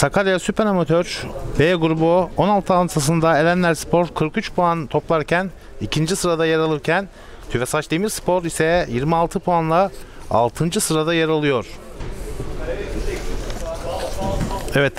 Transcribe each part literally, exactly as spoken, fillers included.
Sakarya Süper Amatör B grubu on altı altısında Erenlerspor kırk üç puan toplarken ikinci sırada yer alırken Tüfesaç Demirspor ise yirmi altı puanla altıncı sırada yer alıyor. Evet.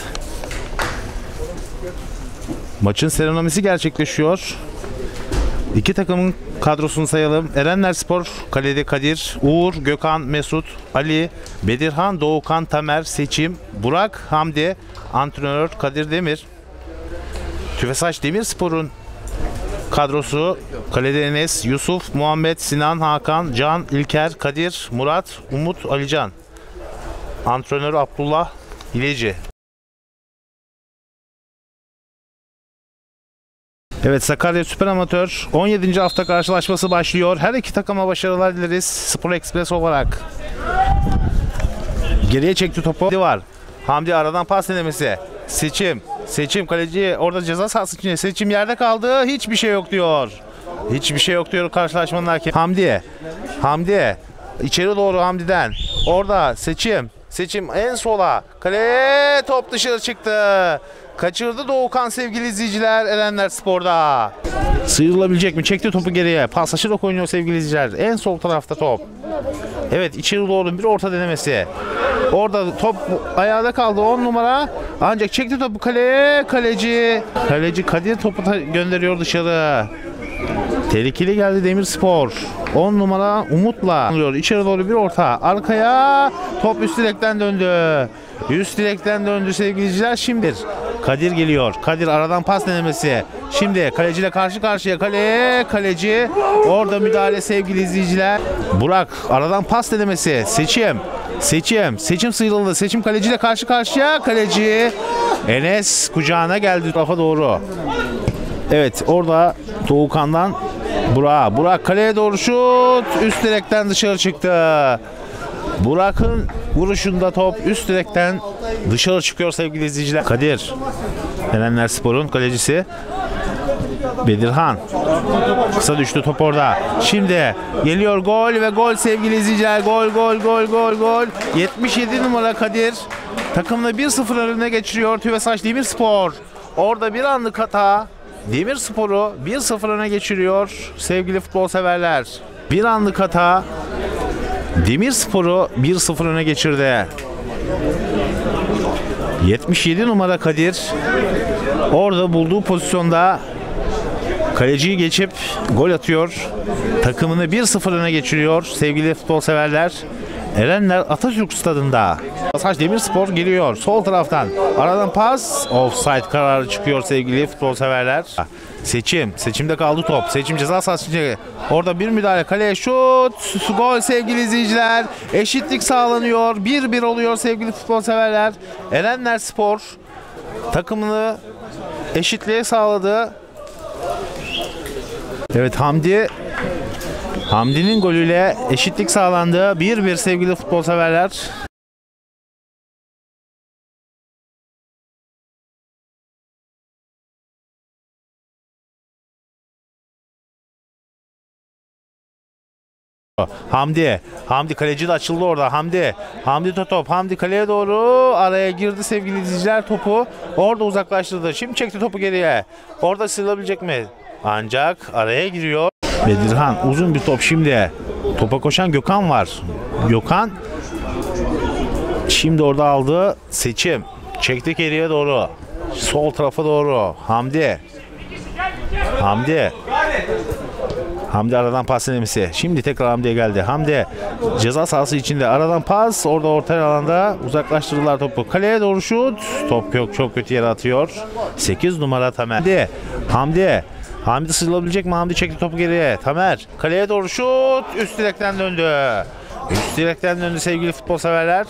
Maçın serenomisi gerçekleşiyor. İki takımın kadrosunu sayalım. Erenlerspor kalede Kadir, Uğur, Gökhan, Mesut, Ali, Bedirhan, Doğukan, Tamer, Seçim, Burak, Hamdi, antrenör Kadir Demir. Tüfesaç Demirspor'un kadrosu kalede Enes, Yusuf, Muhammed, Sinan, Hakan, Can, İlker, Kadir, Murat, Umut, Alican. Antrenör Abdullah İleci. Evet, Sakarya Süper Amatör on yedinci hafta karşılaşması başlıyor. Her iki takıma başarılar dileriz Spor Express olarak. Geriye çekti topu. Var. Hamdi aradan pas denemesi. Seçim. Seçim kaleci orada ceza sahası içinde. Seçim yerde kaldı. Hiçbir şey yok diyor. Hiçbir şey yok diyor karşılaşmanın hakemi. Hamdi. Hamdi. İçeri doğru Hamdi'den. Orada Seçim. Seçim en sola. Kale top dışarı çıktı. Kaçırdı Doğukan sevgili izleyiciler Erenlerspor'da. Sıyrılabilecek mi? Çekti topu geriye. Paslaşarak oynuyor sevgili izleyiciler. En sol tarafta top. Evet, içeri doğru bir orta denemesi. Orada top ayağda kaldı on numara. Ancak çekti topu kaleye. Kaleci. Kaleci Kadir topu gönderiyor dışarı. Tehlikeli geldi Demirspor. on numara Umut'la. İçeri doğru bir orta. Arkaya top üst direkten döndü. Üst direkten döndü sevgili izleyiciler. Şimdi Kadir geliyor. Kadir aradan pas denemesi. Şimdi kaleciyle karşı karşıya. Kaleye kaleci. Orada müdahale sevgili izleyiciler. Burak aradan pas denemesi. Seçim. Seçim. Seçim sıyrıldı. Seçim kaleciyle karşı karşıya. Kaleci. Enes kucağına geldi tarafa doğru. Evet, orada Doğukan'dan Burak. Burak kaleye doğru şut. Üst direkten dışarı çıktı. Burak'ın vuruşunda top üst direkten dışarı çıkıyor sevgili izleyiciler. Kadir. Erenlerspor'un kalecisi. Bedirhan. Kısa düştü top orada. Şimdi geliyor gol ve gol sevgili izleyiciler. Gol gol gol gol gol. yetmiş yedi numara Kadir. Takımını bir sıfır önüne geçiriyor Tüfesaç Demirspor. Orada bir anlık hata Demirspor'u bir sıfır öne geçiriyor sevgili futbol severler. Bir anlık hata Demirspor'u bir sıfır öne geçirdi. yetmiş yedi numara Kadir orada bulduğu pozisyonda kaleciyi geçip gol atıyor. Takımını bir sıfır öne geçiriyor sevgili futbol severler. Erenler Atatürk Stadı'nda. Tüfesaç Demirspor geliyor sol taraftan. Aradan pas. Offside kararı çıkıyor sevgili futbol severler. Seçim. Seçimde kaldı top. Seçim ceza sahasında. Orada bir müdahale. Kaleye şut. Gol sevgili izleyiciler. Eşitlik sağlanıyor. bir bir oluyor sevgili futbol severler. Erenlerspor takımını eşitliğe sağladı. Evet, Hamdi. Hamdi'nin golüyle eşitlik sağlandı. bir bir sevgili futbol severler. Hamdi. Hamdi kaleci de açıldı orada. Hamdi. Hamdi top. Hamdi kaleye doğru araya girdi sevgili izleyiciler topu. Orada uzaklaştırdı. Şimdi çekti topu geriye. Orada sıyrılabilecek mi? Ancak araya giriyor. Bedirhan uzun bir top şimdi. Topa koşan Gökhan var. Gökhan şimdi orada aldı. Seçim. Çekti geriye doğru. Sol tarafa doğru. Hamdi. Hamdi. Hamdi aradan pas denemesi. Şimdi tekrar Hamdi'ye geldi. Hamdi ceza sahası içinde aradan pas. Orada orta alanda uzaklaştırdılar topu. Kaleye doğru şut. Top yok. Çok kötü yere atıyor. sekiz numara Tamer. Hamdi. Hamdi. Hamdi sıyrılabilecek mi? Hamdi çekti topu geriye. Tamer. Kaleye doğru şut. Üst direkten döndü. Üst direkten döndü sevgili futbol severler.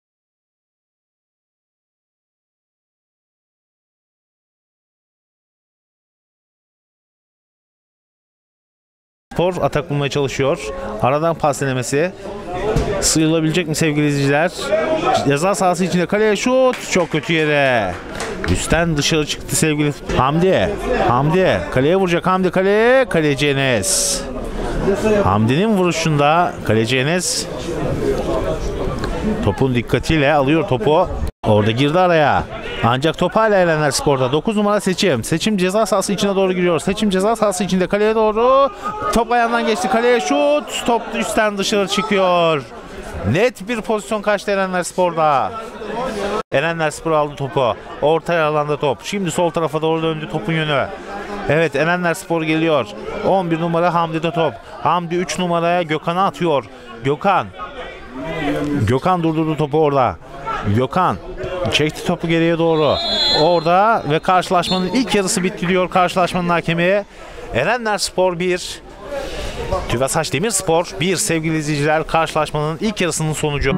Spor atak bulmaya çalışıyor. Aradan pas denemesi. Sıyrılabilecek mi sevgili izleyiciler? Ceza sahası içinde kaleye şut. Çok kötü yere. Üstten dışarı çıktı sevgili Hamdi. Hamdi kaleye vuracak. Hamdi kaleye. Kaleci Enes. Hamdi'nin vuruşunda kaleci Enes topun dikkatiyle alıyor topu. Orada girdi araya. Ancak top hala Erenler Spor'da. dokuz numara Seçim. Seçim ceza sahası içine doğru giriyor. Seçim ceza sahası içinde kaleye doğru. Top ayağından geçti. Kaleye şut. Top üstten dışarı çıkıyor. Net bir pozisyon kaçtı Erenler Spor'da. Erenler Spor aldı topu. Orta alanda top. Şimdi sol tarafa doğru döndü topun yönü. Evet, Erenler Spor geliyor. on bir numara Hamdi'de top. Hamdi üç numaraya Gökhan'a atıyor. Gökhan. Gökhan durdurdu topu orada. Gökhan çekti topu geriye doğru. Orada ve karşılaşmanın ilk yarısı bitti diyor karşılaşmanın hakemi. Erenler Spor bir. TÜVASAŞ Demirspor bir sevgili izleyiciler, karşılaşmanın ilk yarısının sonucu.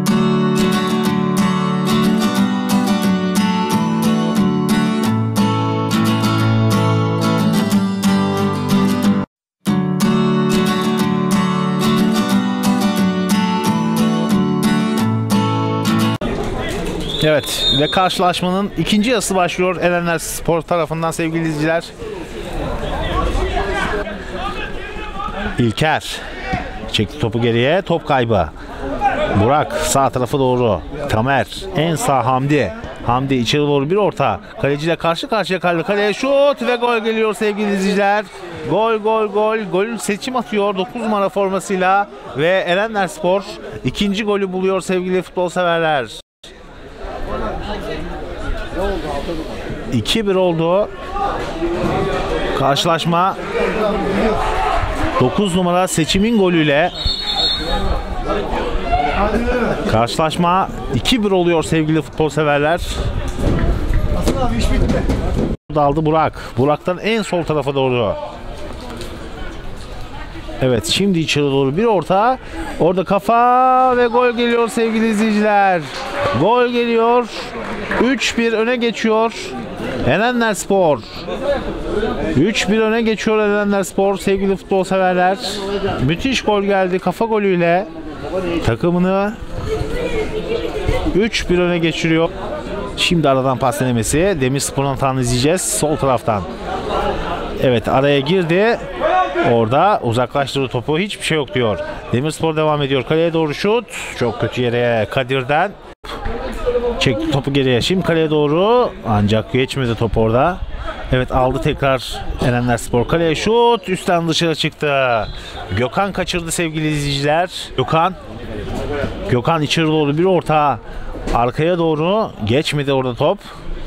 Evet ve karşılaşmanın ikinci yarısı başlıyor Erenler Spor tarafından sevgili izleyiciler. İlker çekti topu geriye, top kaybı. Burak sağ tarafa doğru. Tamer en sağ Hamdi. Hamdi içeri doğru bir orta. Kaleciyle karşı karşıya kaldı. Kaleye şut ve gol geliyor sevgili izleyiciler. Gol gol gol. Golün Seçim atıyor dokuz numara formasıyla ve Erenler Spor ikinci golü buluyor sevgili futbol severler. iki bir oldu. Karşılaşma dokuz numara Seçim'in golüyle karşılaşma iki bir oluyor sevgili futbol severler. Daldı Burak. Burak'tan en sol tarafa doğru. Evet, şimdi içeri doğru bir orta. Orada kafa ve gol geliyor sevgili izleyiciler. Gol geliyor. üç bir öne geçiyor Erenler Spor. üç bir öne geçiyor Erenler Spor sevgili futbol severler. Müthiş gol geldi kafa golüyle. Takımını üç bir öne geçiriyor. Şimdi aradan pas denemesi. Demirspor'un hatanı izleyeceğiz sol taraftan. Evet, araya girdi. Orada uzaklaştırdı topu. Hiçbir şey yok diyor. Demirspor devam ediyor. Kaleye doğru şut. Çok kötü yere Kadir'den. Çekti topu geriye. Şimdi kaleye doğru. Ancak geçmedi top orada. Evet, aldı tekrar Erenler Spor. Kaleye şut. Üstten dışarı çıktı. Gökhan kaçırdı sevgili izleyiciler. Gökhan. Gökhan içeri doğru bir orta. Arkaya doğru. Geçmedi orada top.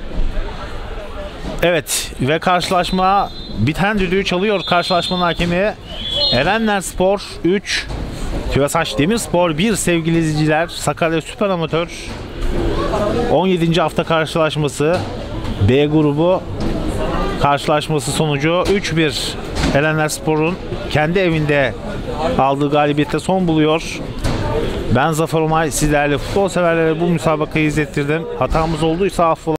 Evet ve karşılaşma biten düdüğü çalıyor karşılaşmanın hakemi. Erenler Spor üç. TÜVASAŞ Demirspor bir sevgili izleyiciler. Sakarya Süper Amatör on yedinci hafta karşılaşması B grubu karşılaşması sonucu üç bir Erenler Spor'un kendi evinde aldığı galibiyette son buluyor. Ben Zafer Omay, sizlerle futbol severlere bu müsabakayı izlettirdim. Hatamız olduysa affola.